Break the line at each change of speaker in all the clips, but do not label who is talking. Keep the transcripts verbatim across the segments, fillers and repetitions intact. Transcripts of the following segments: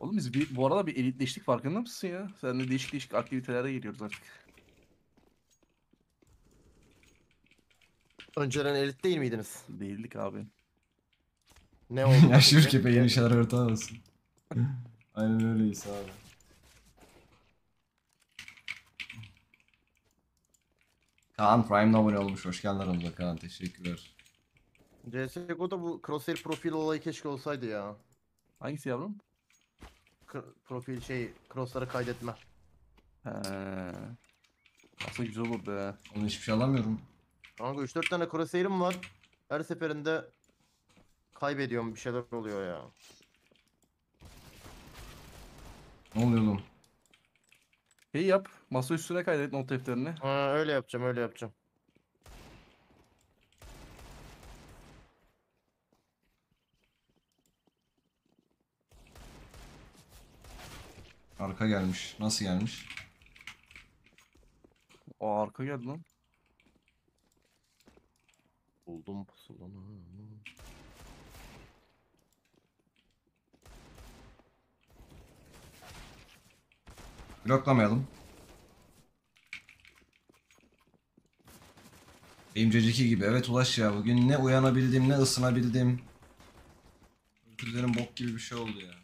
Oğlum biz bir, bu arada bir elitleştik, farkında mısın ya? Seninle değişik değişik aktivitelere geliyoruz artık.
Önceden elit değil miydiniz?
Değildik abi.
Ne oldu da
Yaşlı bir
peki?
köpeğe
Ne-
yeni şeyler öğretemezsin. Aynen öyleyiz abi. Kaan Prime'la abone olmuş. Hoş geldin aramıza Kaan. Teşekkürler.
C S G O'da bu crosshair profil olayı keşke olsaydı ya.
Hangisi yavrum?
K- profil şey crossları kaydetme.
He. Aslında güzel olurdu ya.
Onu hiçbir şey alamıyorum.
Kanka üç dört tane crosshair'im var. Her seferinde kaybediyorum, bir şeyler oluyor ya.
Ne oluyor oğlum?
Şey yap. Masa üstüne kaydet not defterini.
Ha, öyle yapacağım, öyle yapacağım.
Arka gelmiş. Nasıl gelmiş?
O arka geldi lan.
Buldum pusulanı.
Bloklamayalım. Benim gibi. Evet Ulaş ya. Bugün ne uyanabildim ne ısınabildim. Üzerim bok gibi bir şey oldu ya.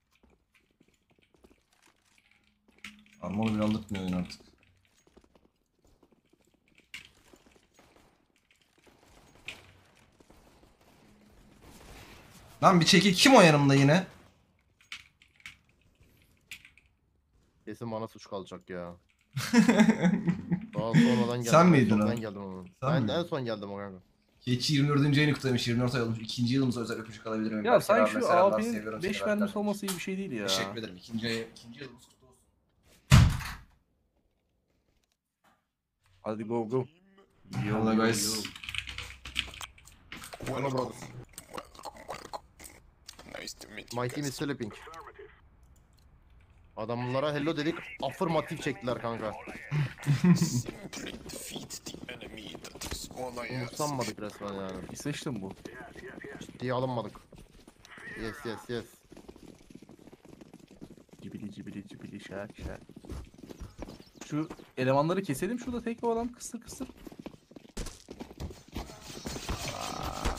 Armor bile aldırtmıyor oyun artık. Lan bir çekil, kim o yanımda yine?
Kesin bana suç kalacak ya. Daha sonradan geldim.
Sen
en
miydin
son
o?
Ben geldim ama.
Sen
Ben
miydin?
en son geldim o kanka.
Keçi yirmi dördüncü ayını kutlamış. yirmi dört ay olmuş. İkinci yılımıza özel öpücük alabilir miyim?
Ya
Berker
sanki
abime
şu
selamlar,
abinin
seviyorum seni
beş
Berker.
mermisi olması iyi bir şey değil ya.
Teşekkür ederim. İkinci, ay, ikinci yılımız kutlu olsun.
Hadi go go.
Hello guys.
Hello brothers.
Nice to meet you
My team
guys.
is sleeping. Adamlara hello dedik, affirmatif çektiler kanka.
Simply defeat the enemy, that is all I ask.
Umursanmadık resmen yani.
İsveç'te mi bu?
Ciddiye alınmadık. Yes yes yes.
Cibili cibili cibili şak şak. Şu elemanları keselim, şurada tek bir adam kısır kısır. Aa.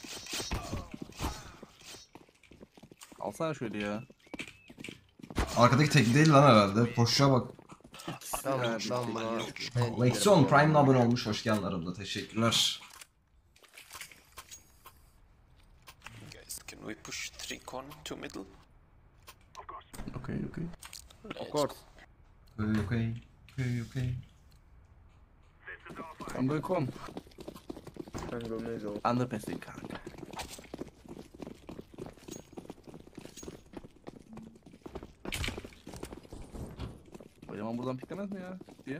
Alsana şöyle ya.
Arkadaki tek değil lan herhalde. Koşuşa bak.
Tamam
Yani
tamam buna.
Lexion Prime'la abone olmuş. Hoş geldin aramda. Teşekkürler.
Guys, can we push three con to middle?
Okay okay.
Of course.
Okay, okay. Okay, okay.
I'm going con.
Sen gömleğiz o.
Underpassing kanka. Bu eleman buradan piklemez mi ya? Diye.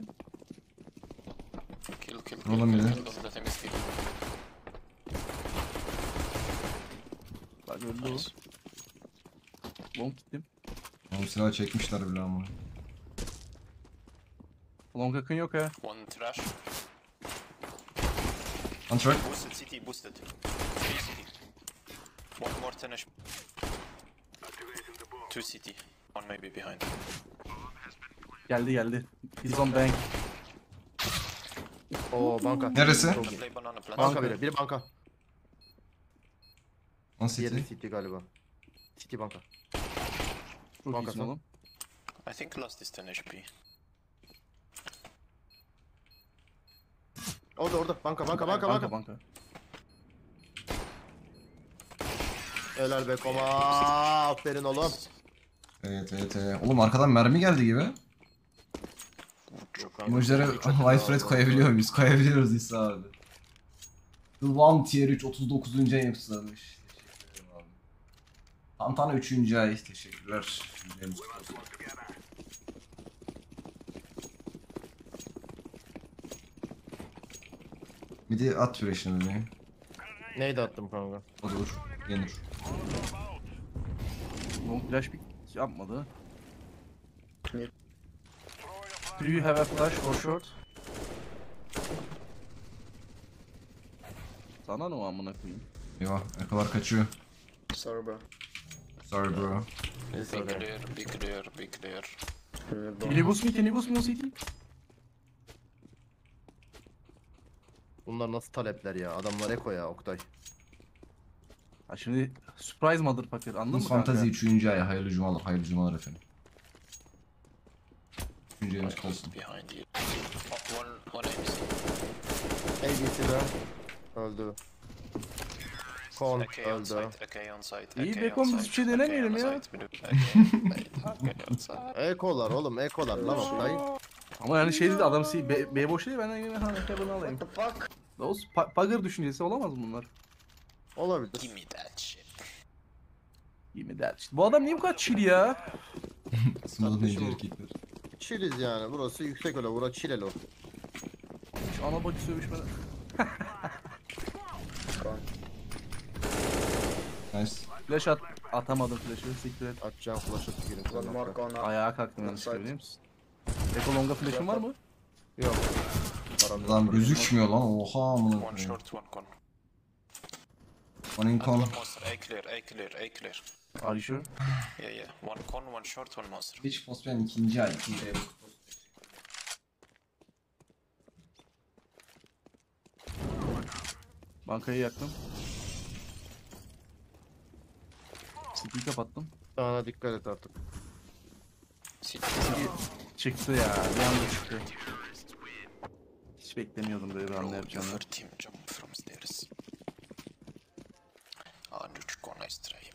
Kill, kill, kill,
Oğlum
kill,
ya.
kill. Don't let him escape.
Bak öldü o.
Nice.
Long gittim.
Oğlum silah çekmişler bile ama.
Long yakın yok ha.
One trash.
Contract.
Boosted city, boosted. Three city. One more finish. Two city. One maybe behind.
Geldi geldi. He's on bank.
Oo banka.
Neresi?
Çok iyi.
Play banana plant.
Banka biri. Biri banka.
Nasıl
Diğeri
city?
City galiba. City banka.
Çok
Bankası.
iyisin oğlum.
I think last is ten H P.
Orada orada. Banka banka banka
Banka
banka.
banka.
Helal be koma. Aferin oğlum.
Evet evet evet. Oğlum arkadan mermi geldi gibi.
Yok kanka,
Emojilere
çok iyi
widespread
ya.
koyabiliyor muyuz? Koyabiliyoruz İsa abi. The One Tier üç otuz dokuzuncu ay yapıslamış. Teşekkür ederim abi. Tantana üçüncü ay. Teşekkürler. Günlerimiz kutlu olsun. Bir de at süreçini bebeğim.
Neydi attım kanka?
O da olur. Yenir.
Long flash pick yapmadı. Do you have a flash or short? Sana ne o amına koyayım?
Eyvah. Arkalar kaçıyor.
Sorry bro.
Sorry bro.
Neyse
Be
öyle.
clear, be clear, be clear.
Can you boost me? Can you boost me on C T?
Bunlar nasıl talepler ya? Adamlar eko ya Oktay.
Ha şimdi surprise motherfucker anladın mı
Fantazi
kanka?
üçüncü ay. Hayırlı cumalar. Hayırlı cumalar efendim. üçüncü ayımız
One is
olsun.
behind you. Oh, one, one A B C.
A B C'de öldü. Kon
A K on
öldü.
site, A K on site.
İyi
A K
be,
on
biz
site,
hiçbir şey
A K on
denemeyelim ya.
site, bir de- A K, A K on site.
Ekolar oğlum ekolar lan Oktay.
Ama yani şey dedi adam C, B, B boş değil ben de yine ha bunu alayım. Dost pa Pugger düşüncesi olamaz mı bunlar?
Olabilir.
Give me that shit.
Yemin ederim. İşte bu adam niye bu kadar chill ya?
Sınavda neydi erkekler?
Çiliz yani burası yüksek öyle bura çilelo.
Hiç ana bacı sövüşmeden.
Nice.
Flash at atamadım flash'ı siktir et.
Atacağım flash'ı tükürüm
One more
sana.
corner.
Ayağa kalktım yanlışlıkla biliyor musun? Eko longa flash'ın var mı?
Yok. Param
Lan
yok.
gözükmüyor lan. Oha amına
One
koyayım.
short, one con.
One in
And
con.
one monster. A clear, A clear, A clear.
Are you sure?
Yeah, yeah. One con, one short, one monster.
Beach Postman ikinci ay. ikinci ay.
Bankayı yaktım. City'yi kapattım.
Sana dikkat et artık.
City.
Çıktı ya. Bir anda çıktı. Hiç beklemiyordum böyle bir anda yapacağını.
Your team jump from stairs. Ah, nyt con nice try.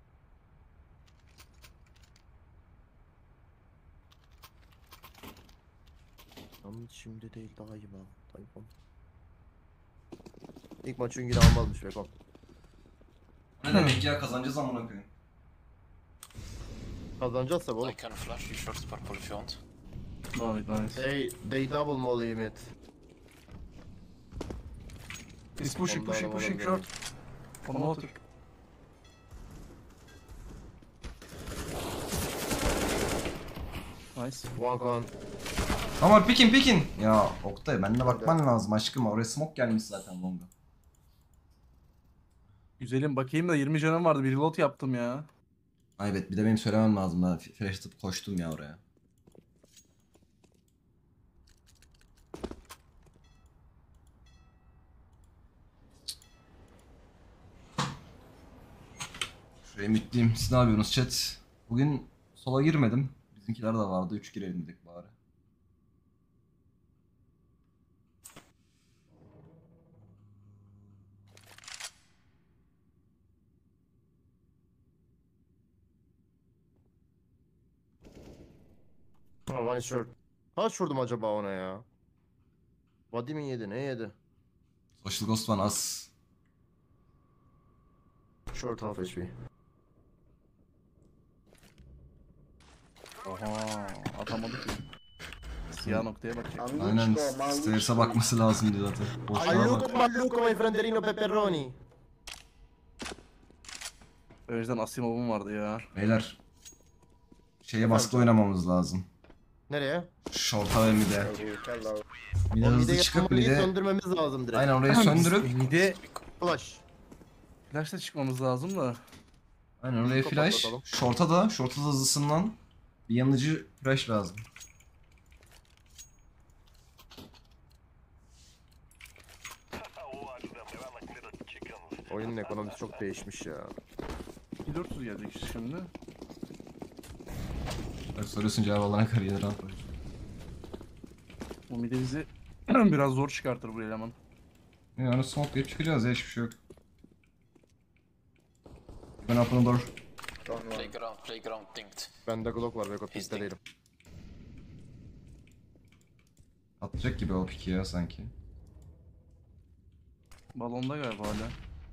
Ama şimdi değil daha iyi lan. Tayfun. İlk maçın günü almazmış Bekon.
Ne demek ya kazanacağız amına koyayım.
Kazanacağız tabi oğlum.
I can flash you short purple if you want.
Nice nice.
They, they double molly mid.
He's pushing
Ondan
pushing pushing
alamadım.
short. On water. Nice.
One con.
Ama pikin pikin. Ya Oktay benimle bakman lazım aşkım. Oraya smoke gelmiş zaten longa.
Güzelim bakayım da yirmi canım vardı bir reload yaptım ya.
Ay evet bir de benim söylemem lazım. Ben flash atıp koştum ya oraya. Şuraya mitleyeyim. Siz ne yapıyorsunuz chat? Bugün sola girmedim. Bizimkiler de vardı. üç girelim dedik bari.
Ha, one short. Kaç vurdum acaba ona ya? Body mi yedi ne yedi?
Social Ghost var az.
Short half H P.
Oha atamadık ya. Siyah noktaya bakacak.
Aynen
Mangucco, Mangucco.
Stairs'a bakması lazım diyor zaten. Boşluğa
Alluco
bak.
malluco my frienderino pepperoni.
O yüzden Asimov'um vardı ya.
Beyler. Şeye baskı oynamamız lazım.
Nereye?
Short'a ve mid'e.
Hello.
Mid'e
O
hızlı
mid'e
çıkıp
yakınmayı
mid'e...
söndürmemiz lazım direkt.
Aynen orayı söndürüp...
Mide
Flash.
flash'la çıkmamız lazım da.
Aynen oraya flash.
Kapatalım.
Short'a da, short'a da hızlısından bir yanıcı flash lazım.
Oyunun ekonomisi çok değişmiş ya.
iki dört yüz gelecek işte şimdi.
Bak soruyorsun cevap alana kadar yeni round var.
Bu mide bizi biraz zor çıkartır bu eleman.
Yani smoke geçip çıkacağız ya hiçbir şey yok. Ben open the door.
Gone one.
Playground, playground dinked.
Bende Glock var Beko piste
Bizde.
değilim.
Atacak gibi o piki ya sanki.
Balonda galiba hala.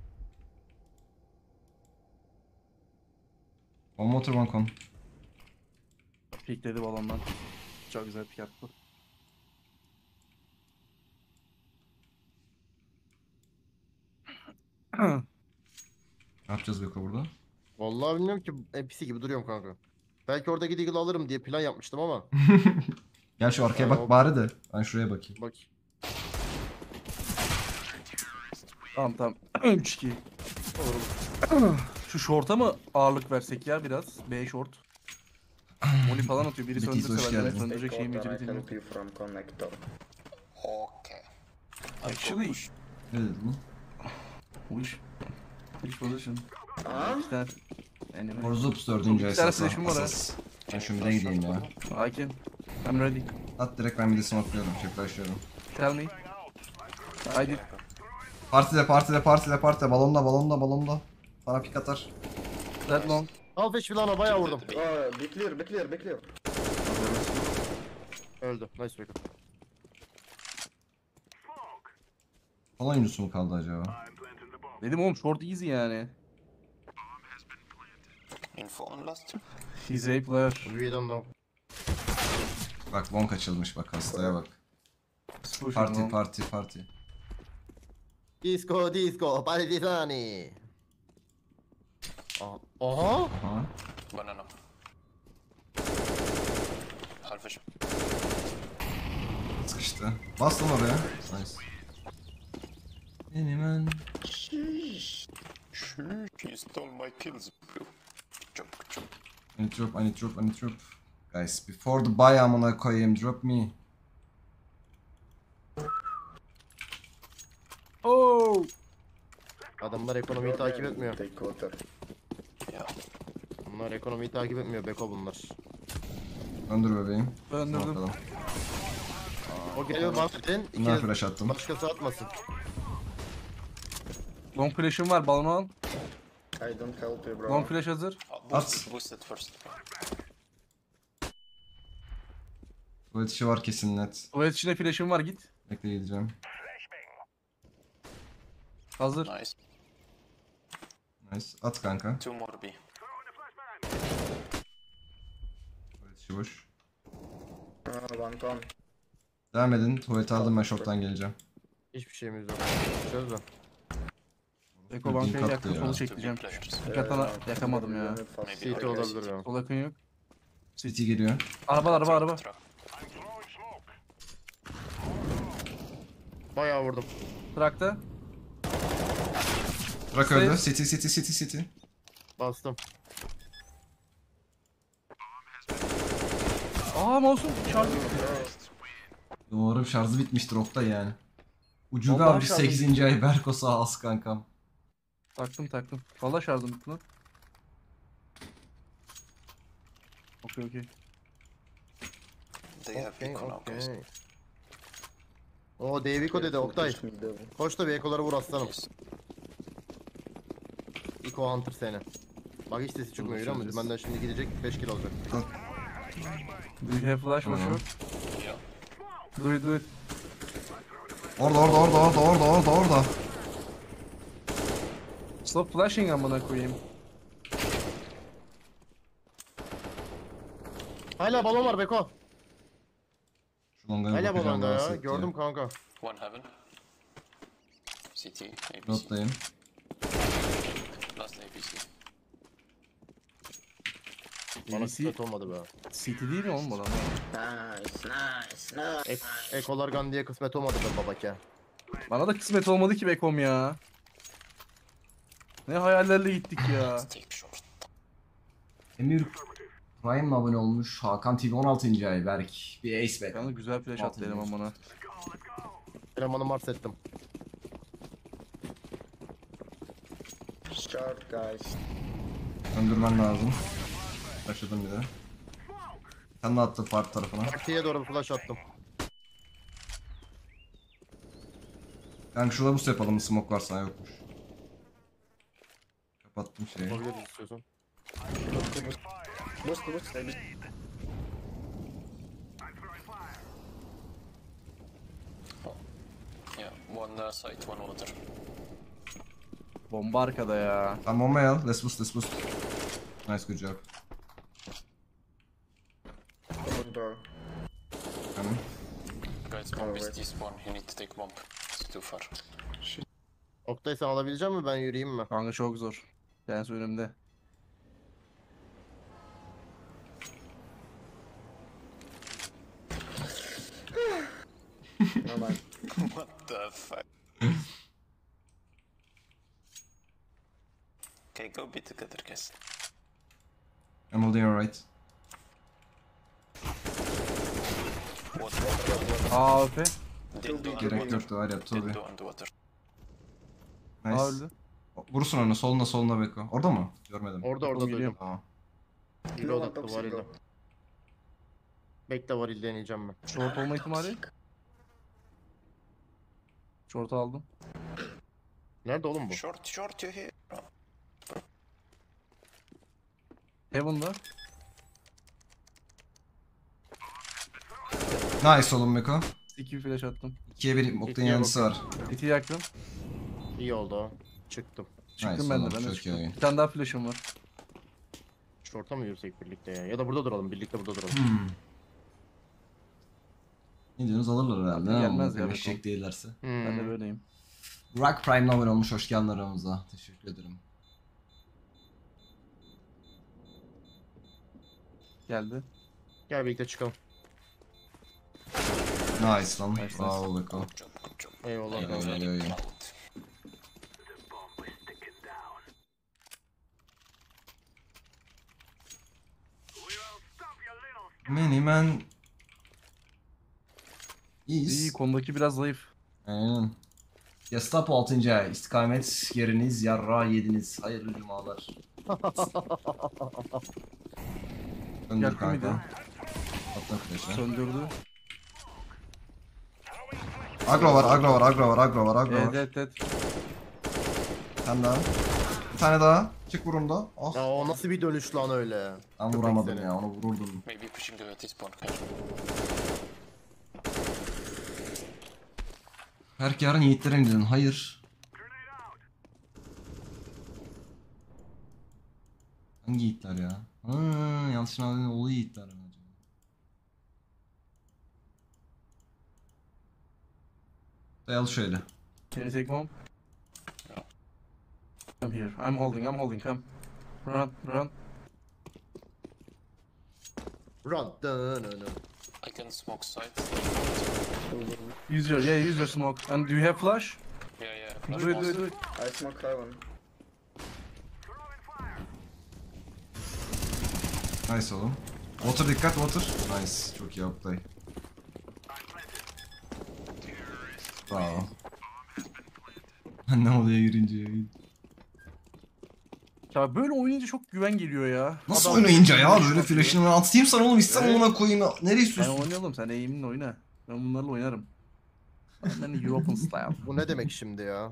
One motor one con.
Pikledi balondan. Çok güzel pik attı.
Ne yapacağız Beko burada?
Vallahi bilmiyorum ki N P C gibi duruyorum kanka. Belki orada Deagle alırım diye plan yapmıştım ama.
Gel şu arkaya
Aa,
bak
o-
bari de. Ben şuraya bakayım.
Bak.
Tamam tamam. üç iki.
Olur.
Şu short'a mı ağırlık versek ya biraz? B short. Molly falan atıyor. Biri
Metis,
söndürse
hoş
ben de
geldin.
söndürecek şeyim
Recorder, I
yeteneğim yok.
help you from connector.
Okay.
Actually,
Ne dedin?
which which position?
Aa?
İki tane. Anyway.
Forzups dördüncü
Bir tane
esas.
flash'ım var ha.
Asas. Ben şu mid'e gideyim ya.
I can. I'm ready.
At direkt ben mid'e smoke'luyorum. Şey flashlıyorum.
Tell me. I did.
Partide partide partide partide. Balonda balonda balonda. Bana pik atar.
That long.
Al fish falan o bayağı vurdum.
Oh, be clear, be clear, be clear.
Öldü. Nice back.
Falan oyuncusu mu kaldı acaba?
Dedim oğlum short easy yani.
Info on last.
He's a player.
We don't know.
Bak bonk açılmış bak hastaya bak.
Pushing
Parti
long.
parti parti.
Disco disco partizani. Aha. Aha.
Aha.
Banana. Halfish.
Sıkıştı. Bastım oraya. Nice. Benim en...
Sheesh. You stole my kills, bro. Jump, jump.
I need drop, I need drop, I need drop. Guys, before the buy amına koyayım, drop me.
Oh!
Adamlar ekonomiyi takip etmiyor.
Take water.
Yeah.
Bunlar ekonomiyi takip etmiyor. Beko bunlar.
Döndür bebeğim.
Döndürdüm.
Bakalım.
O geliyor Mahmut'un.
Bunlar
İki
flash attım.
başkası atmasın.
Long flash'ım var. Balonu al.
I don't help you, bro.
Long flash hazır.
Uh, boost it, boost it first.
Tuvalet işi var kesin net.
Tuvalet içine flash'ım var git.
Bekle gideceğim.
Hazır.
Nice.
Nice. At kanka.
Two more B.
Tuvalet işi boş.
Uh, one con.
Devam edin. Tuvaleti aldım ben shop'tan geleceğim.
Hiçbir şeyimiz yok. Çöz lan.
Eko
Link
bankaya
attı
yaktım
ya.
solu
Two big
çekeceğim.
players.
İlk atana yakamadım ya.
Maybe
C T
okay,
olabilir
city.
ya.
Sol yakın yok.
City geliyor.
Araba araba araba.
Truck.
Bayağı vurdum.
Trakta.
Bırak öldü.
Safe.
City city city city.
Bastım.
Aa mouse'um şarjı.
Doğru şarjı bitmiştir Oktay yani. Ucuga
Vallahi
abi
şarjı
sekizinci ay Berko sağ az kankam.
Taktım taktım. Valla şarjım bitti lan. Okey okey.
They have
Okey
beacon now, guys.
okey. Oo Deviko dedi Oktay.
Push mid, devil.
Koş da bir ekoları vur aslanım.
Yes.
İko Hunter seni. Bak hiç sesi çıkmıyor biliyor musun? Benden şimdi gidecek beş kill alacak.
Do you have flash for
Tamam.
sure?
Yeah.
Do it do it.
Orada orada orada orada orada orada orada.
Stop flashing amına koyayım.
Hala balon var Beko.
Şu longaya
Hala
bakacağım
balonda ya.
rahatsız etti
Gördüm kanka.
One heaven. C T, A B C.
Nottayım.
Last A B C.
Bana
B B C
kısmet olmadı be.
City değil mi oğlum bu adam?
Nice, nice, nice.
Ek ekolar gan diye kısmet olmadı be babake.
Bana da kısmet olmadı ki Bekom ya. Ne hayallerle gittik ya.
Let's take short.
Emir Prime'la abone olmuş. Hakan T V on altıncı ay Berk. Bir ace be.
Yalnız güzel flash attı eleman bana.
Elemanı mars ettim.
Short, guys.
Öndürmen lazım. Başladım bir de. Sen de attın part tarafına.
Partiye doğru bir flash attım.
Kanka şurada boost yapalım mı? Smoke varsa yokmuş. Kapattım şeyi.
Yapabiliriz istiyorsan.
Boost, boost, baby.
Yeah, one uh, side, one water.
Bomba arkada ya.
Tamam bombayı al. Let's boost let's boost. Nice good job.
Open door.
Tamam.
Guys, bomb is
Alright.
this one. You need to take bomb. It's too far.
Oktay sen alabilecek misin? Ben yürüyeyim mi?
Kanka çok zor. Kendisi önümde.
No man.
What the fuck? Okay, go be together, guys.
I'm holding your right.
Water.
Aa öpe.
Dildo
Gerek
underwater.
yoktu var ya tabii.
Dildo underwater.
Aa
Nice.
öldü.
Vurursun onu soluna soluna Beko. Orada mı? Görmedim.
Orada orada
Geliyorum.
duydum.
Tamam.
Bir odaklı varilde. Bekle varil deneyeceğim ben.
Short olma ihtimali. Short aldım.
Nerede oğlum bu?
Short, short, you here.
Heaven'da.
Nice oğlum Beko.
iki flash attım.
ikiye bir Oktay'ın
İkiye
yanısı var.
İki yaktım.
İyi oldu o. Çıktım.
Çıktım
Nice
ben de.
oğlum,
Ben de
çok iyi
çıktım.
oyun.
Bir tane daha flash'ım var.
Şorta mı yürüsek birlikte ya? Ya da burada duralım. Birlikte burada duralım.
Hmm. Ne diyorsunuz alırlar herhalde.
Gelmez
Gelmez
ya
ya.
Beko.
Eşek değillerse.
Hmm.
Ben de böyleyim.
Burak Prime'la abone olmuş. Hoş geldin aramıza. Teşekkür ederim.
Geldi.
Gel birlikte çıkalım.
Nice lan.
Nice,
Bravo Beko.
Good job, good job.
Eyvallah.
Eyvallah.
I'm
Oy,
very
oy, oy.
proud.
Miniman.
İyi
İyiyiz.
konudaki biraz zayıf.
Aynen. Gestapo altıncı ay. İstikamet yeriniz yarra yediniz. Hayırlı cumalar. Döndür
Yaktı mıydı?
kanka. Atla flash'e.
Söndürdü.
Agro var, agro var, agro var, agro var, agro
Evet
var.
evet evet.
Bir tane daha. Bir tane daha. Çık vurumda. Ah.
Ya o nasıl bir dönüş lan öyle?
Ben
Köpek
vuramadım
seni.
ya, onu vururdum.
Maybe pushing the T-spawn, guys.
Berk yarın yiğitlere mi dedin? Hayır. Hangi yiğitler ya? Ha, yanlış anladın oğlu yiğitler mi acaba? Dayalı şöyle.
Can you take mom? I'm here. I'm holding. I'm holding. Come. Run. Run.
Run. Dın, dın, dın.
I can smoke side.
Use your yeah. Use your smoke. And do you have flash?
Yeah, yeah.
Do
Flash
it. Do
bombs.
it. Do it.
I smoke heaven.
Nice oğlum. Water dikkat water. Nice. Çok iyi Oktay. Bravo. Ne oluyor girince?
Ya böyle oynayınca çok güven geliyor ya.
Nasıl
Adam-
oynayınca ya? Böyle flash'ını atayım sana oğlum istem
Evet.
ona koyayım. Nereye
Sen
istiyorsun?
oynayalım. Sen eğiminle oyna. Ben bunlarla oynarım. Ben de European style.
Bu ne demek şimdi ya?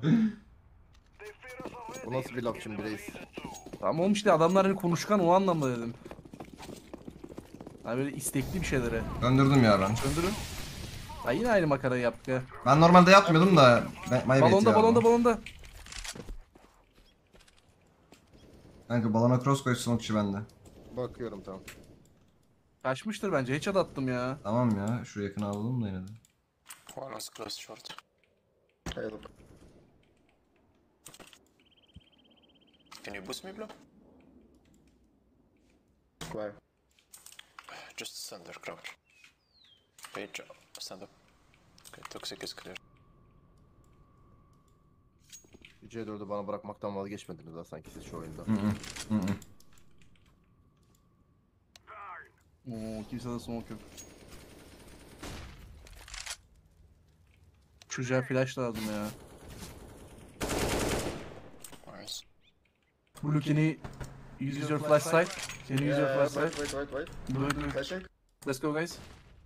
Bu nasıl bir laf şimdi reis?
Tamam oğlum işte adamlar hani konuşkan o anlamda dedim. Hani böyle istekli bir şeylere.
Döndürdüm ya ben.
Söndürün. Ya yine aynı makarayı yaptık ya.
Ben normalde yapmıyordum da. Ben, my bad
Balonda
ya
balonda
bu.
balonda.
Kanka balona cross koy smokeçi bende.
Bakıyorum tamam.
Kaçmıştır bence. Headshot attım ya.
Tamam ya şu yakını alalım da yine de.
One was close short.
Hey, look.
Can you boost me, Blue?
Square.
Just stand there, crouch. Page, stand up. Okay, toxic is clear.
C dördü bana bırakmaktan vazgeçmediniz ha sanki siz şu oyunda.
Hı hı. Hı hı.
Oo kimse de smoke yok. Çocuğa flash lazım ya.
Nice.
Blue can you use your flash sight? Can you use your
Yeah,
flash
wait,
sight?
wait, wait, wait.
Do it, do it.
Flashing.
Let's go guys.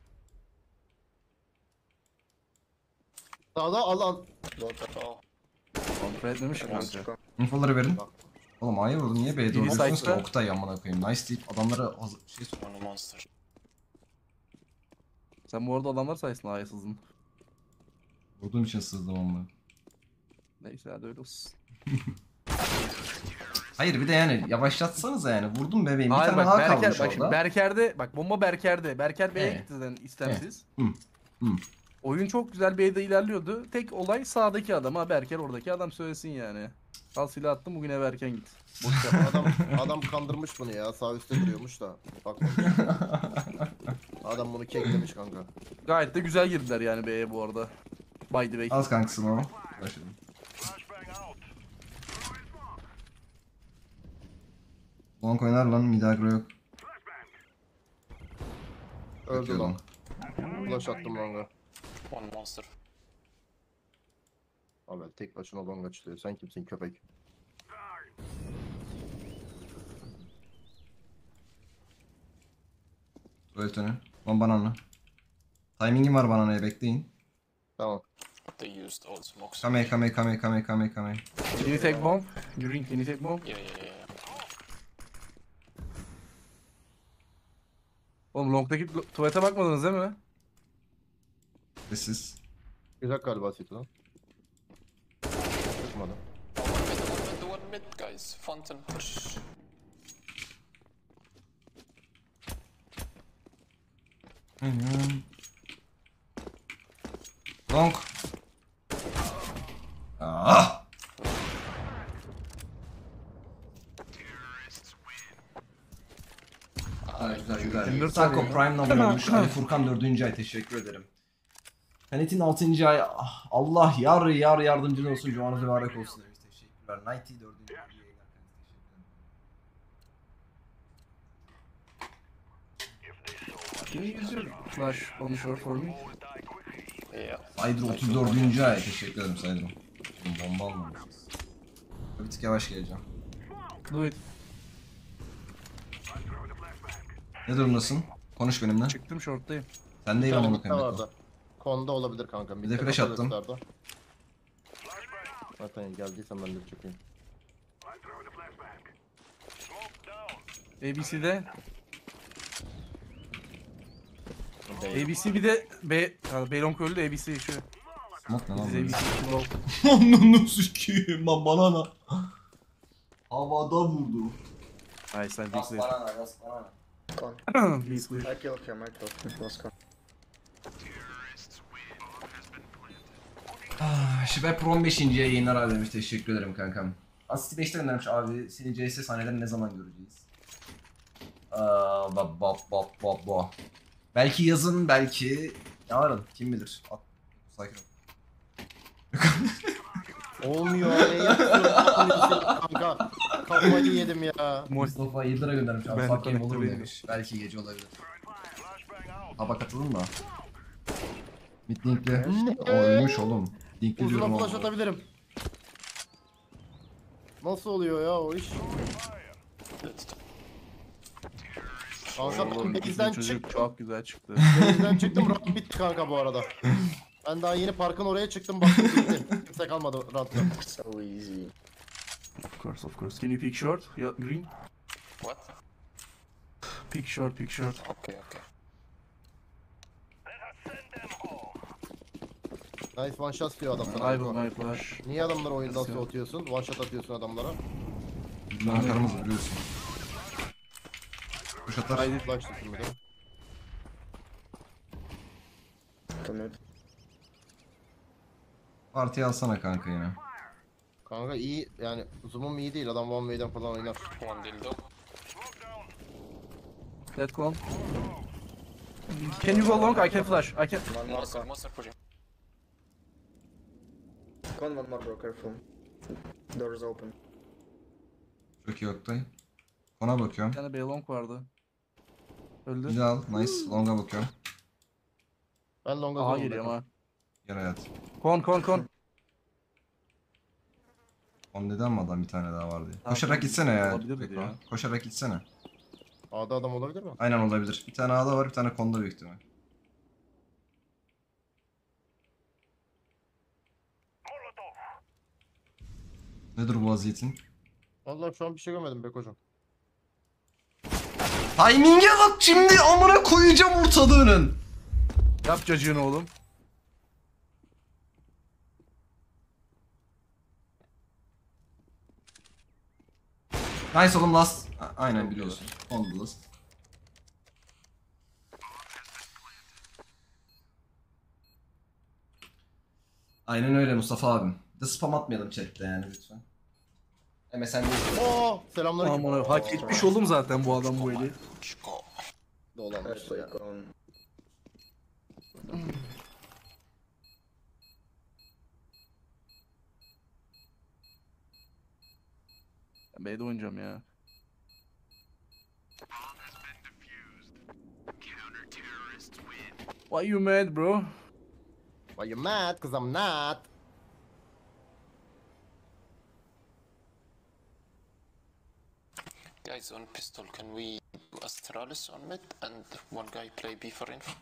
Sağda al al.
Water.
Oh,
Kontrol etmemiş
One
kanka.
second.
Infoları verin. Oğlum A'ya vurdun niye B'ye doğru
Biri
diyorsunuz ki?
site'da.
Oktay amına koyayım. Nice deyip adamlara hazır şey sor.
one monster.
Sen bu arada adamlar sayesinde A'ya sızdın.
Vurduğum için sızdım ama.
Neyse hadi öyle olsun.
Hayır bir de yani yavaşlatsanız yani. Vurdum bebeğim. Bir
Hayır
tane
bak
daha
Berker,
kalmış
bak şimdi
orada.
Berker'de bak bomba Berker'de. Berker B'ye
Evet.
gitti zaten istemsiz.
Hı, hı.
Oyun çok güzel B'de ilerliyordu. Tek olay sağdaki adam ha Berker oradaki adam söylesin yani. Al silah attım bugün eve erken git. Boş yapma.
Adam adam kandırmış bunu ya. Sağ üstte duruyormuş da. Bakmamış. Adam bunu keklemiş kanka.
Gayet de güzel girdiler yani B'ye bu arada. By the way.
Az kankasın o. Başladım. Long oynar lan. Mid agro yok.
Öldü
Bakıyor
lan. Flash attım longa.
One monster.
Abi tek başına longa çıkıyor. Sen kimsin köpek?
Tuvalet önü. Lan banana. Timing'im var bananaya bekleyin.
Tamam.
They used all smokes.
Come here, come here, come here, come here, come here, come here.
Can you take bomb? Green, can you take bomb?
Yeah, yeah, yeah.
Oğlum long'daki lo- tuvalete bakmadınız değil mi?
Sessiz.
Güzel galiba City lan. Çıkmadı.
One mid, one mid, one mid, guys. Fountain push.
Long. Ah! Güzel güzel güzel.
Tinder
Sako
tabii.
Prime number olmuş. Ali Furkan dördüncü ay teşekkür ederim. Kanet'in altıncı ay ah, Allah yar yar yardımcın olsun. Cumanız mübarek olsun demiş. Teşekkürler. Nighty dördüncü ay yayınlar.
Can you use your flash on short for me?
Yeah.
Saydır otuz dördüncü ay teşekkür ederim Saydır. Şimdi bomba almamışız. Bir tık yavaş geleceğim.
Do it.
Ne durumdasın? Konuş benimle.
Çıktım short'tayım.
Sen de
Bir
iyi
tane
onu
midde
koyayım.
vardı. Konda olabilir kanka.
de
Midde
flash
kapalı
attım.
gösterdi. Zaten geldiysen ben de çekeyim.
A B C'de.
Değil.
A B C bir de B... Ha, B long öldü, A B C şu.
Smoke ne
Biz
lan
A B
böyle?
C low.
Ananı sikiyim lan banana. Havada vurdu.
Nice, sen big clear.
banana, gas banana.
Con.
Big clear.
I killed him, I killed him. He was con.
Ah, Şibep on beşinci yayınlar abi demiş. Teşekkür ederim kankam. Asiti beşte göndermiş abi. Seni C S sahnelerini ne zaman göreceğiz? Aa, bab bab bab bab bab. Belki yazın, belki yarın. Kim bilir. At. Sakin ol.
Olmuyor. Ne yapıyorsun kanka? Kafayı yedim ya.
Mustafa Yıldır'a göndermiş abi.
Ben
Fuck game
de
olur mu
bekliyorum.
demiş. Belki gece olabilir. Haba katılın mı? Mid linkli. O ölmüş oğlum. Linkli diyorum
Uzuna flash
oğlum.
atabilirim. Nasıl oluyor ya o iş?
Let's
Kanka
Oğlum,
ben
bizim
base'den
çocuk
çık.
çok güzel çıktı.
Base'den çıktım round bitti kanka bu arada. Ben daha yeni parkın oraya çıktım baktım bitti. Kimse kalmadı roundda.
So easy.
Of course, of course. Can you pick short? Yeah, green.
What?
Pick short, pick short.
Okay, okay.
Nice one shot diyor adam sana.
I will my flash.
Niye adamları oyundan soğutuyorsun? One shot atıyorsun adamlara.
Bizim anahtarımız biliyorsun. Kuş atar.
Haydi.
Flash tutun bir de.
Two mid.
Partiyi alsana kanka yine.
Kanka iyi yani zoom'um iyi değil adam one way'den falan oynar.
One dildo.
Dead con. Can you go long? I can flash. I can.
One more
Monster,
con.
monster pushing.
Con, one more bro, careful. Doors open.
Çok iyi Oktay. Ona
Bir
bakıyorum.
tane B long vardı. Öldü.
Bir de al. Nice. Long'a bakıyorum.
Ben longa
Aha
zoom'um
geliyor ama.
Gel hayat.
Kon kon kon.
On neden mi adam bir tane daha vardı?
Tamam,
Koşarak gitsene ya.
olabilir dedi
Beko.
ya.
Koşarak gitsene.
A'da adam olabilir mi?
Aynen olabilir. Bir tane A'da var, bir tane konda büyük ihtimal. Nedir bu vaziyetin?
Vallahi şu an bir şey görmedim Beko'cum.
Timing'e bak şimdi amına koyacağım ortalığının.
Yap cacığını oğlum.
Nice oğlum last. A- Aynen biliyorsun. On the last. Aynen öyle Mustafa abim. Bir de spam atmayalım chatte yani lütfen. M S N değil.
Oo selamünaleyküm.
Aman hak etmiş oğlum zaten bu adam bu eli.
Let's go.
Dolanmış
Actually,
ya.
con.
Ben B'de oynayacağım ya. Why you mad bro?
Why you mad? Cause I'm not.
Guys, on pistol, can we do Astralis on mid and one guy play B for info?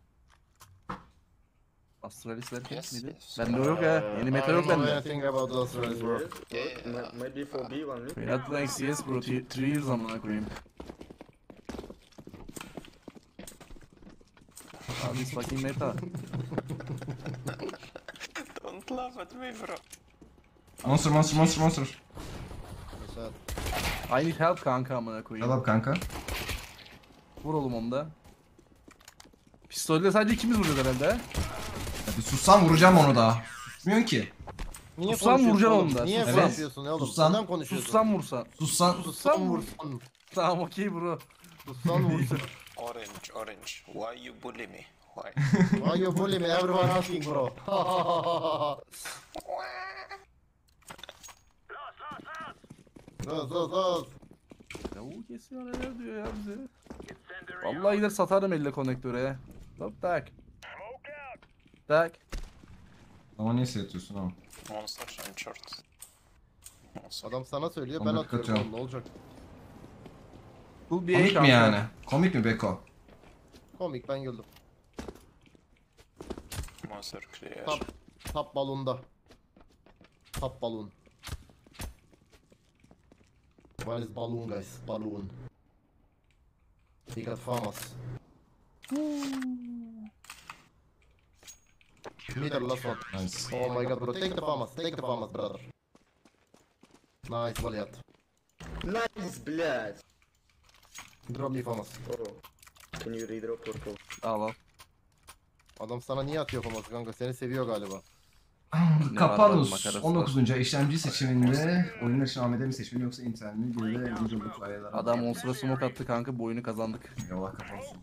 Astralis derken
Yes,
miydi?
yes.
Bende o yok ha. Yeni meta
I
yok
don't know
bende.
anything about those rules, bro.
Yes,
Yeah.
ma- maybe for B one.
We're not playing C S bro. three years amına koyayım. Abi this fucking meta.
Don't laugh at me, bro.
Monster monster monster monster.
Güzel.
I need help kanka amına koyayım.
Gel abi kanka.
Vur oğlum onu da. Pistolle sadece ikimiz vuruyoruz herhalde. ha?
Ya bir sussan vuracağım onu da. Susmuyorsun ki.
Niye
Sussan
konuşuyorsun
vuracaksın
oğlum?
onu da.
Niye
Sussan.
konuşuyorsun oğlum?
Sussan.
Neden konuşuyorsun?
Sussan vursan.
Sussan.
Sussan vursan.
Tamam okey bro.
Sussan vursan.
Orange, orange. Why you bully me? Why?
Why you bully me? Everyone asking bro. Sus sus sus.
Ya bu kesiyor neler diyor ya bize. Vallahi gider satarım elle konektöre. Hop tak. Tak.
Ama niye seyirtiyorsun oğlum?
Monster and short. Monster.
Adam sana söylüyor ben
Onu
atıyorum
katıyorum.
oğlum, ne olacak?
Bu bir
Komik mi
kanka.
yani? Komik mi Beko?
Komik ben güldüm.
Monster clear.
Top, top balonda. Top balon. What is balloon guys? Balloon. He got famous. Middle last one.
Nice.
Oh my god bro, take the famous, take the famous brother. Nice Valiant.
Nice, блядь.
Drop me famous.
Oh, can you redrop purple?
Al al.
Adam sana niye atıyor famous kanka? Seni seviyor galiba.
Ne
Kapanus
var, makarası
on
var.
dokuzuncu işlemci seçiminde oyunlar için A M D mi seçmeli yoksa Intel mi? Bir de Visual klavyeler.
Adam on sıra smoke attı kanka, bu oyunu kazandık.
Allah kapansın.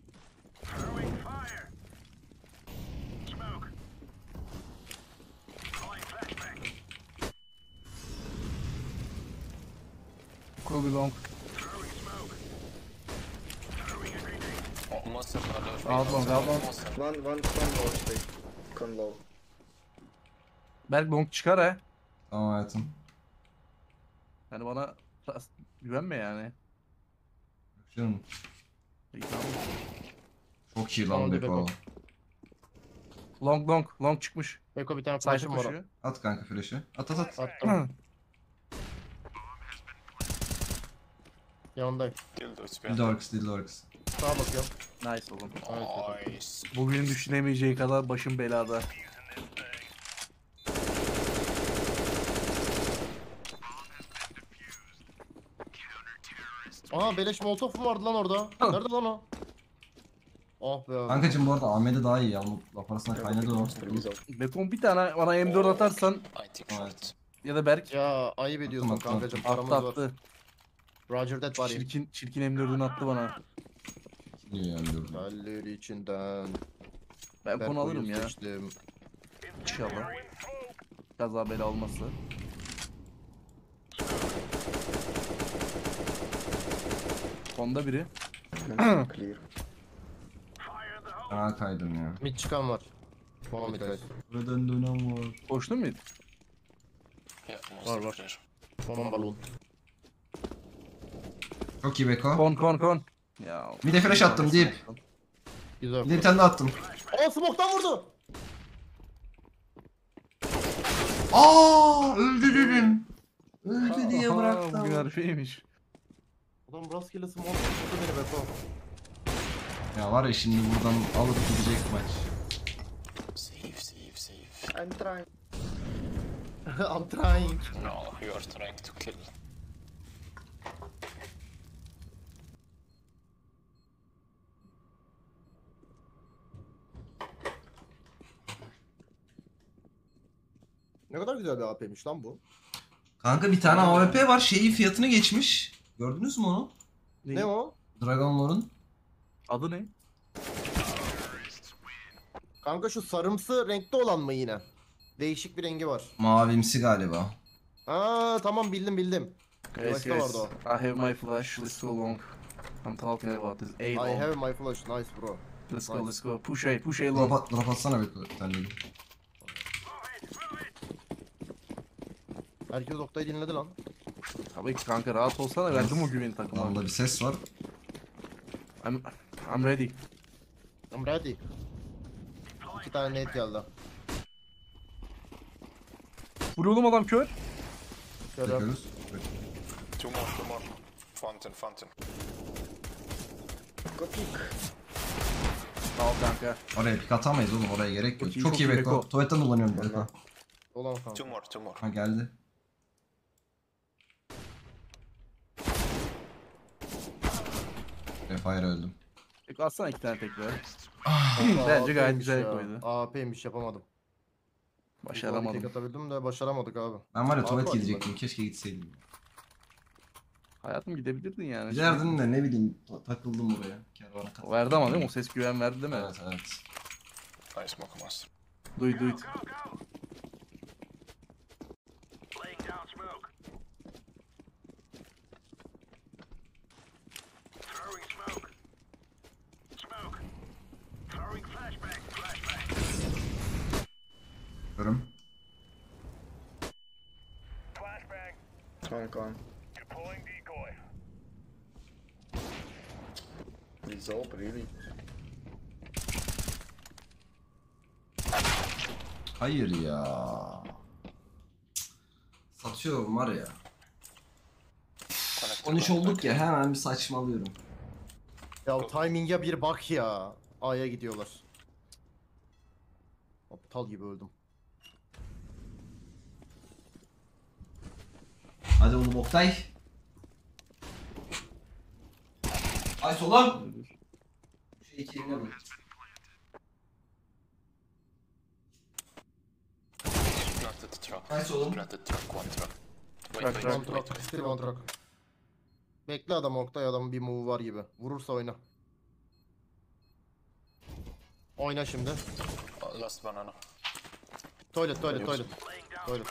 Kobe long.
Oh, monster alert.
Out long, out long.
Monster.
One, one, one low straight. Con low.
Berk long çıkar he.
Tamam hayatım.
Yani bana tas- güvenme yani.
Canım.
İyi, tamam.
Çok iyi lan
Oldu
Beko.
Beko.
Long long long çıkmış.
Beko bir tane
Sayfa
flash'ım var.
koşuyor.
At kanka flash'ı. At at at.
Attım. Yanındayım.
Dildo, it's
Dildo
behind.
Orcs, Dildo Orcs.
Sağa bakıyorum.
Nice oğlum.
Nice.
Bugün düşünemeyeceği kadar başım belada.
Aa beleş molotof mu vardı lan orada? Nerede lan o? Oh be abi.
Kankacım bu arada A M D daha iyi ya. Bu laf arasında kaynadı o.
Monster is out.
Bekon bir tane bana M dört atarsan
I think
Evet.
short.
ya da Berk
Ya ayıp ediyorsun
Attım, attım,
kankacım. Paramız
attı
var.
attı.
Roger that var ya.
Çirkin, çirkin M dördünü attı bana.
İyi yani diyorum.
Halleri içinden.
Ben
Ben
konu alırım
koyu
ya.
seçtim.
İnşallah. Kaza bela olmazsa. Sonda biri.
Monster clear.
Aa kaydım ya.
Mid çıkan var. Tamam mid guys.
Buradan dönem var.
Koştun mu?
Yeah, monster
var.
clear.
Tamam balon.
Çok iyi Beko.
Kon kon kon. Ya.
Bir de flash attım deyip.
Güzel.
Bir de bir tane daha attım.
Aa smoke'tan vurdu.
Aa öldürürüm. Öldü diye
Aha,
bıraktım.
Bugün harfeymiş.
Adam rastgele smoke vurdu beni Beko.
Ya var ya şimdi buradan alıp gidecek maç.
Save, save, save.
I'm trying.
I'm trying.
No, you are trying to kill.
Ne kadar güzel bir A P'miş lan bu.
Kanka bir tane A W P var şeyin fiyatını geçmiş. Gördünüz mü onu?
Ne o?
Dragon Lore'un.
Adı ne?
Kanka şu sarımsı renkte olan mı yine? Değişik bir rengi var.
Mavimsi galiba.
Aa tamam bildim bildim.
Yes,
Başka
yes.
vardı o.
I have my flash, it's so long. I'm talking about this.
I
Eight long.
have my flash, nice bro.
Let's go,
Nice.
let's go. Push A, push A
Drop,
long.
at, drop atsana bir tane.
Herkes Oktay'ı dinledi lan.
Tabii ki kanka rahat olsana, verdim o güveni takıma.
Adamda bir ses var.
I'm, I'm ready.
I'm ready. İki tane net geldi.
Vur oğlum, adam kör.
Şöyle.
Yapıyoruz.
Two more, two more. Fountain, fountain.
Go peek.
Sağ ol kanka.
Oraya pik atamayız oğlum, oraya gerek yok.
Çok iyi,
Çok
çok
iyi
iyi
Beko.
Beko.
Tuvaletten dolanıyorum Beko.
Dolan kanka.
Two more, two more.
Ha geldi. Refire öldüm.
Eko atsana iki tane tekrar.
Aa,
Bence gayet
A P'ymiş
güzel
ya.
koydu.
A P'ymiş, yapamadım. Tek
Başaramadım.
atabildim de başaramadık abi.
Ben var ya
Abi
tuvalet
var
gidecektim. Keşke gitseydim.
Hayatım gidebilirdin yani.
Giderdin de ne bileyim ta- takıldım buraya. Kervana katıldım.
Verdi ama değil mi? O ses güven verdi değil mi?
Evet evet.
I smoke master.
Do it, do it.
Görüm.
Con con. He's up really.
Hayır ya. Satıyorum var ya.
Connect
on üç olduk ya, hemen bir saçmalıyorum.
Ya o timing'e bir bak ya. A'ya gidiyorlar. Aptal gibi öldüm.
Hadi oğlum Oktay. Ay solum. Şey iki eline bak.
Planted truck.
Nice oğlum.
Planted truck, one truck. Wait,
Truck,
wait,
truck,
wait, wait,
Kontrak,
wait.
still one track. Bekle adam Oktay, adam bir move var gibi. Vurursa oyna. Oyna şimdi.
Uh, last banana.
Toilet, toilet, toilet. Toilet.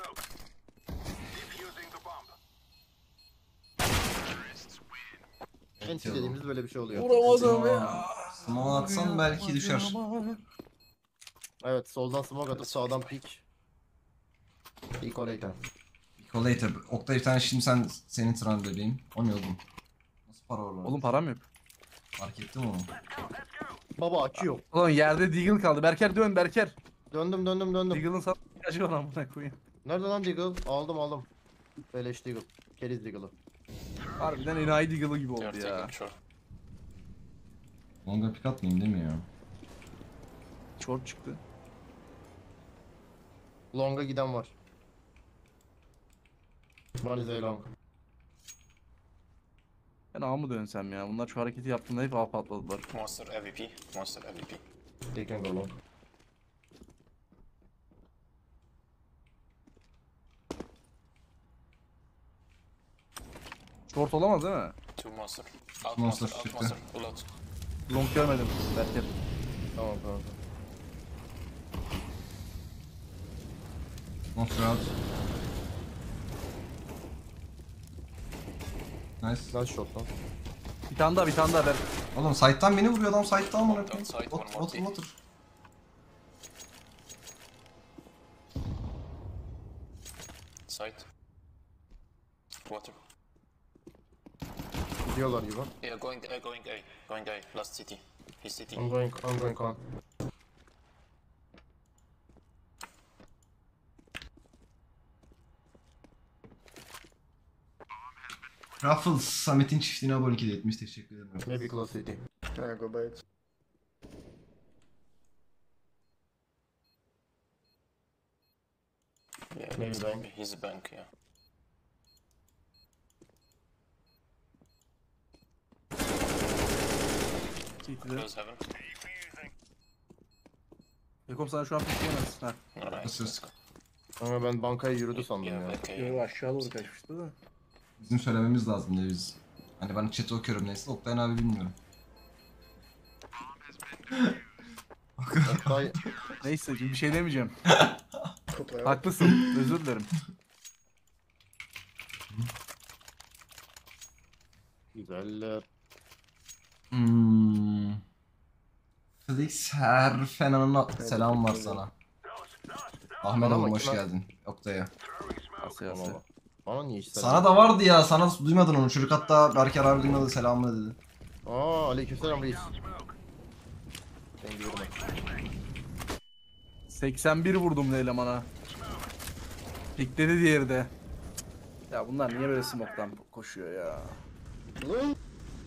Enti dediğimiz böyle bir şey oluyor.
Vuramadım ya.
Smoke atsan belki düşer.
Evet, soldan smoke atıp sağdan pick. Pick oraya.
Later. Oktay bir tane şimdi sen senin tran bebeğim. O ne oğlum? Nasıl para var lan?
Oğlum param yok.
Fark ettim onu.
Baba açıyor.
Ulan yerde Deagle kaldı. Berker dön Berker.
Döndüm döndüm döndüm.
Deagle'ın sana ihtiyacı var amına koyayım.
Nerede lan Deagle? Aldım aldım. Beleş Deagle. Keriz Deagle'ı.
Harbiden enayi Deagle'ı gibi
They are
oldu ya.
taking short.
Longa pick atmayayım değil mi ya?
Short çıktı.
Long'a giden var. One is A long.
Ben A mı dönsem ya? Bunlar şu hareketi yaptığında hep A patladılar.
Monster M V P. Monster M V P.
They can go long.
Short olamaz değil mi?
Two monster. Out
Monster
monster, out
çıktı.
monster. Pull out.
Long görmedim Berker.
Tamam tamam.
Monster out. Nice.
Nice shot lan.
Bir tane daha bir tane daha Berker.
Oğlum site'tan beni vuruyor adam, site'tan mı yapıyor?
Outside,
What,
one
what,
more team.
what?
Side. Water.
Gidiyorlar gibi.
Yeah, going A, going A. Going A. Last city. He's city.
I'm going, I'm going on.
Ruffles, Samet'in çiftliğine abonelik hediye etmiş. Teşekkür ederim.
Maybe close city.
Yeah, go bait.
Yeah,
Maybe bank.
he's a bank, yeah.
City'de.
Close heaven.
Ekom sana şu an pikleyemez. Ha.
Nice,
Nasıl?
let's go.
Ama ben bankaya yürüdü sandım
Yeah,
ya.
back A.
Yo aşağı doğru kaçmıştı da.
Bizim söylememiz lazım diye biz. Hani ben chat'i okuyorum neyse, Oktay'ın abi bilmiyorum.
Oktay
Neyse şimdi bir şey demeyeceğim.
Go play out.
Haklısın. Özür dilerim.
güzeller.
Hmm. X her fenanına selam var sana. Ahmet
Bana
oğlum
bak
hoş
lan.
geldin. Oktay'a.
Asya
Bana
Asya.
bak. Bana niye işte?
Sana da vardı ya, sana duymadın onu. Çocuk hatta Berker abi duymadı, selamını dedi.
Aa aleykümselam reis. Ben gidiyorum.
seksen bir vurdum elemana. Pikledi diğeri de. Ya bunlar niye böyle smoke'tan koşuyor ya?
Lol.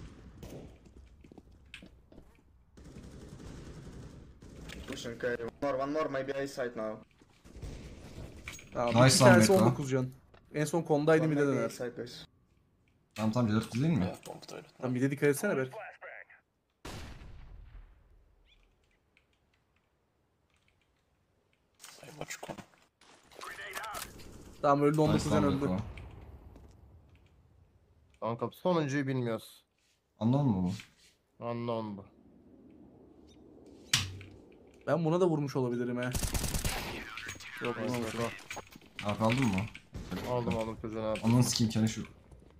Pushing carry. One more, one more, maybe A side now.
Tamam,
Nice
iki tanesi
lan Beko.
on dokuz can. En son kondaydı
One
bir de
maybe A
döner.
side, guys.
Tamam tamam, Celal değil mi?
Yeah, bomb toilet.
Tamam bir de dikkat etsene Berk.
I watch con.
Tamam öldü, on dokuz
Nice
can
lan
öldü.
Beko.
Kanka sonuncuyu bilmiyoruz.
Anladın mı bu?
Anlam bu.
Ben buna da vurmuş olabilirim he. Yok
Neyse,
vurmamış.
bak.
Arka aldın mı?
Aldım aldım çocuğun abi.
Onun skin kendi şu.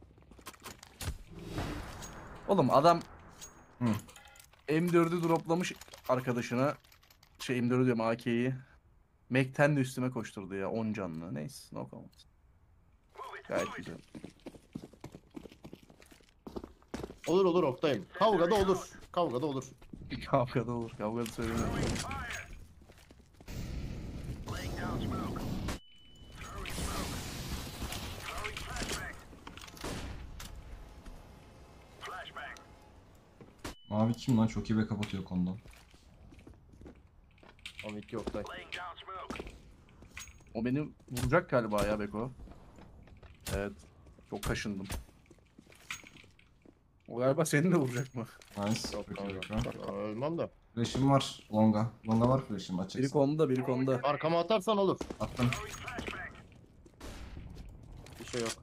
Oğlum adam
Hı.
M dördü droplamış arkadaşına. Şey M dördü diyorum, A K'yi. Mac on de üstüme koşturdu ya, on canlı. Neyse, no comment. Gayet güzel.
Olur olur Oktay'ım. Kavgada olur. Kavgada olur.
Kavgada olur, kavgada söylemiyorum.
Mavi kim lan? Çok iyi backup atıyor konudan.
Ama iki Oktay.
O beni vuracak galiba ya Beko. Evet. Çok kaşındım. O galiba seni de vuracak mı?
Nice.
Yok
Çok iyi
kanka.
backup.
Aa, Ölmem de.
Flash'im var. Longa. Longa var flash'im.
Biri
Açacaksın.
konuda, biri konuda.
Arkama atarsan olur.
Attım.
Bir şey yok.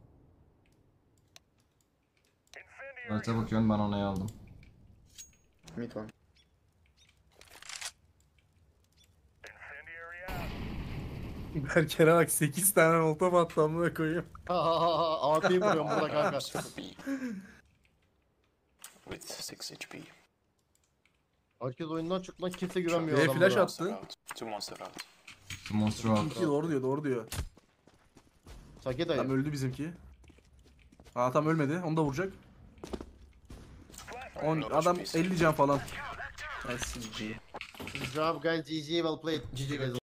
Harita bakıyorum, ben onayı aldım.
Mid one.
Berker'e bak, sekiz tane olta mı attı amına koyayım.
A P'yi vuruyorum burada kanka.
B. With six H P.
Herkes oyundan çıktı lan, kimse güvenmiyor
B
adamlara.
flash at.
Monster
Attı.
out. Two monster out.
Monster out.
İki doğru diyor, doğru diyor.
Sake
Tam
dayı.
öldü bizimki. Aa tam ölmedi, onu da vuracak. On, adam elli can falan. Nice.
Good job guys, G G, well played. G G guys.